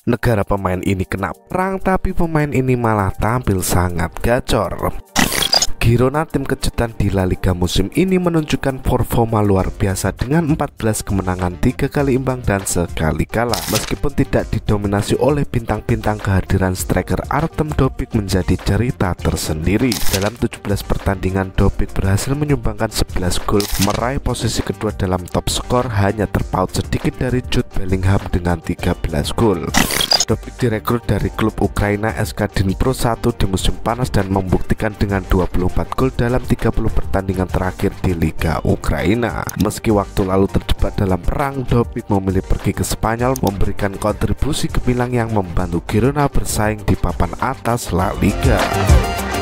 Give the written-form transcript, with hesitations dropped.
negara pemain ini kena perang, tapi pemain ini malah tampil sangat gacor. Girona, tim kejutan di La Liga musim ini, menunjukkan performa luar biasa dengan 14 kemenangan, 3 kali imbang dan sekali kalah. Meskipun tidak didominasi oleh bintang-bintang, kehadiran striker Artem Dopik menjadi cerita tersendiri. Dalam 17 pertandingan, Dopik berhasil menyumbangkan 11 gol, meraih posisi kedua dalam top skor, hanya terpaut sedikit dari Jude Bellingham dengan 13 gol. Dopik direkrut dari klub Ukraina SK Dnipro 1 di musim panas dan membuktikan dengan 24 gol dalam 30 pertandingan terakhir di Liga Ukraina. Meski waktu lalu terjebak dalam perang, Dopik memilih pergi ke Spanyol, memberikan kontribusi gemilang yang membantu Girona bersaing di papan atas La Liga.